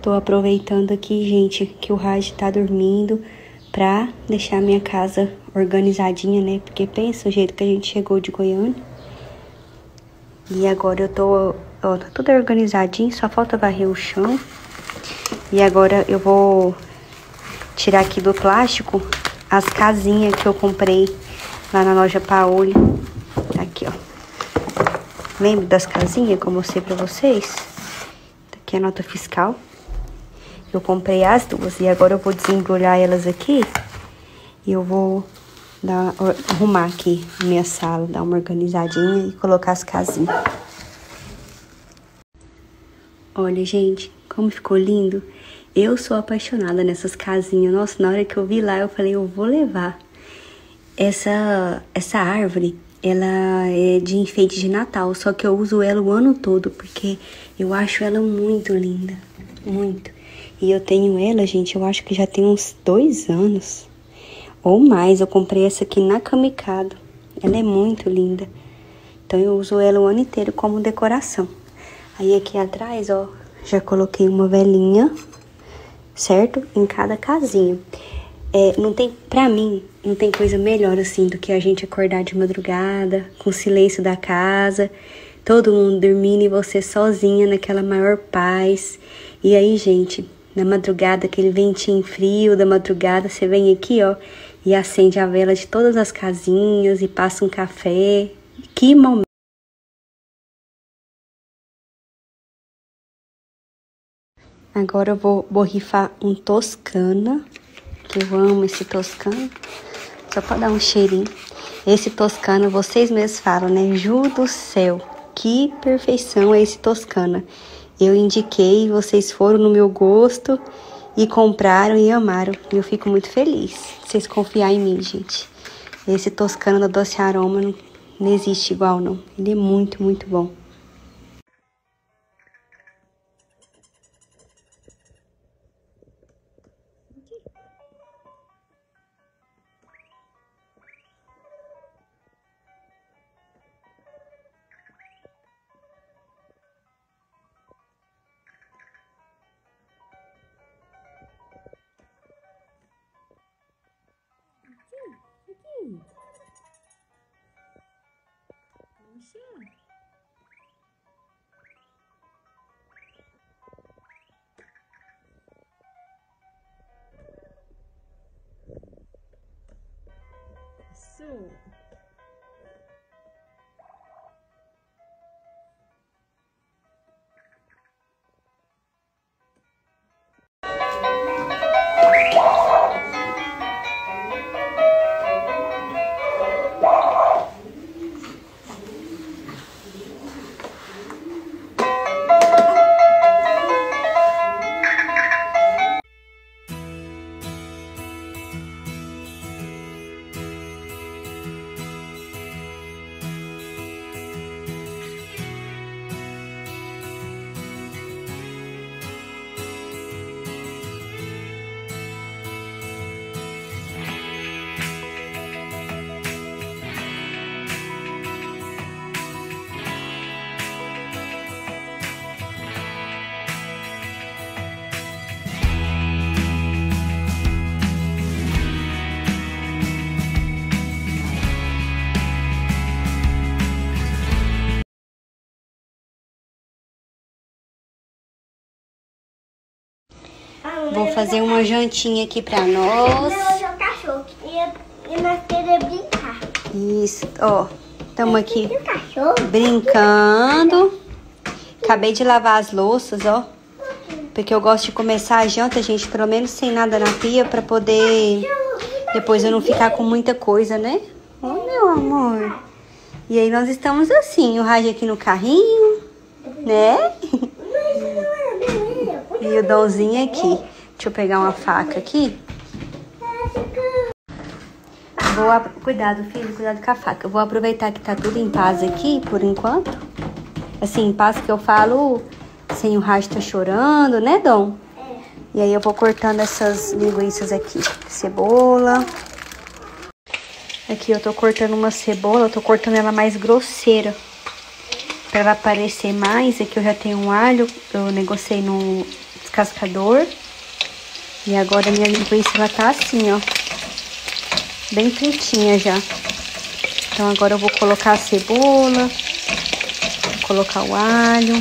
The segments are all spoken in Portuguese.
Tô aproveitando aqui, gente, que o Raj tá dormindo pra deixar minha casa organizadinha, né? Porque pensa o jeito que a gente chegou de Goiânia. E agora eu tô, ó, tá tudo organizadinho, só falta varrer o chão. E agora eu vou tirar aqui do plástico as casinhas que eu comprei lá na loja Paoli. Aqui, ó. Lembra das casinhas que eu mostrei pra vocês? Aqui é a nota fiscal. Eu comprei as duas e agora eu vou desembrulhar elas aqui. E eu vou arrumar aqui a minha sala, dar uma organizadinha e colocar as casinhas. Olha, gente, como ficou lindo. Eu sou apaixonada nessas casinhas. Nossa, na hora que eu vi lá, eu falei, eu vou levar. Essa árvore, ela é de enfeite de Natal, só que eu uso ela o ano todo, porque eu acho ela muito linda, muito. E eu tenho ela, gente, eu acho que já tem uns 2 anos ou mais. Eu comprei essa aqui na Camicado. Ela é muito linda. Então eu uso ela o ano inteiro como decoração. Aí aqui atrás, ó, já coloquei uma velinha, certo? Em cada casinha. Pra mim, não tem coisa melhor assim do que a gente acordar de madrugada, com o silêncio da casa, todo mundo dormindo e você sozinha naquela maior paz. E aí, gente, na madrugada, aquele ventinho frio da madrugada, você vem aqui, ó, e acende a vela de todas as casinhas e passa um café. Que momento! Agora eu vou borrifar um Toscana, que eu amo esse Toscana, só pra dar um cheirinho. Esse Toscana, vocês mesmos falam, né? Ju do céu, que perfeição é esse Toscana. Eu indiquei, vocês foram no meu gosto e compraram e amaram. Eu fico muito feliz. Vocês confiarem em mim, gente. Esse Toscana da Doce Aroma não existe igual, não. Ele é muito, muito bom. Vou fazer uma jantinha aqui pra nós. Não, cachorro. E nós queremos brincar. Isso, ó. Estamos aqui brincando. Acabei de lavar as louças, ó. Porque eu gosto de começar a janta, gente, pelo menos sem nada na pia, pra poder depois eu não ficar com muita coisa, né? Ô, meu amor. E aí nós estamos assim, o Raj aqui no carrinho, né? E o Dãozinho aqui. Deixa eu pegar uma faca aqui. Cuidado, filho, cuidado com a faca. Eu vou aproveitar que tá tudo em paz aqui, por enquanto. Assim, em paz que eu falo, sem o Raj tá chorando, né, Dom? É. E aí eu vou cortando essas linguiças aqui. Cebola. Aqui eu tô cortando uma cebola, eu tô cortando ela mais grosseira. Pra ela aparecer mais. Aqui eu já tenho um alho, eu negociei no liquidificador. E agora minha linguiça ela tá assim, ó, bem fritinha já. Então agora eu vou colocar a cebola, vou colocar o alho.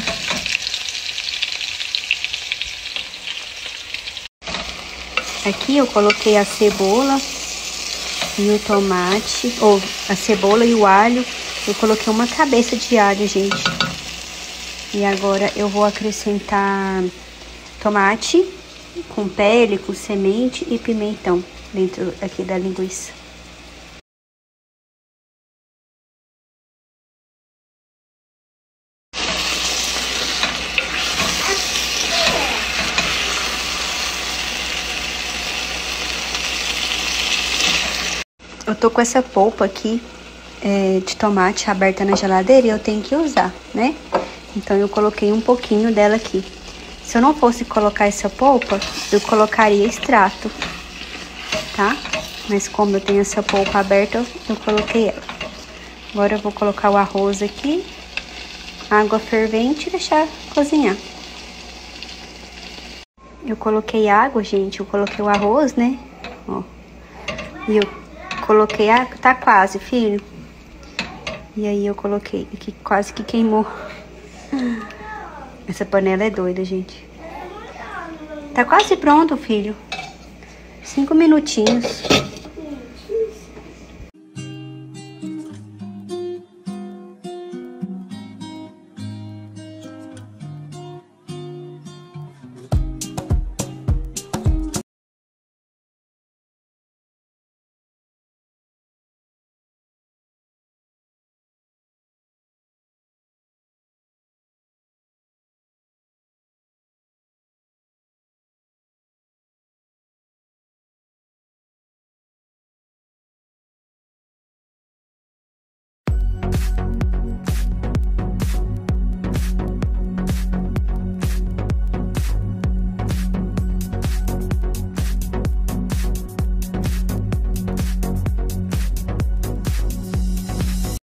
Aqui eu coloquei a cebola e o tomate, ou a cebola e o alho. Eu coloquei uma cabeça de alho, gente. E agora eu vou acrescentar tomate com pele, com semente e pimentão dentro aqui da linguiça. Eu tô com essa polpa aqui de tomate aberta na geladeira e eu tenho que usar, né? Então eu coloquei um pouquinho dela aqui. Se eu não fosse colocar essa polpa, eu colocaria extrato, tá? Mas como eu tenho essa polpa aberta, eu coloquei ela. Agora eu vou colocar o arroz aqui, água fervente e deixar cozinhar. Eu coloquei água, gente, eu coloquei o arroz, né? Ó. E eu coloquei água, tá quase, filho. E aí eu coloquei, aqui quase que queimou. Essa panela é doida, gente. Tá quase pronto, filho. 5 minutinhos.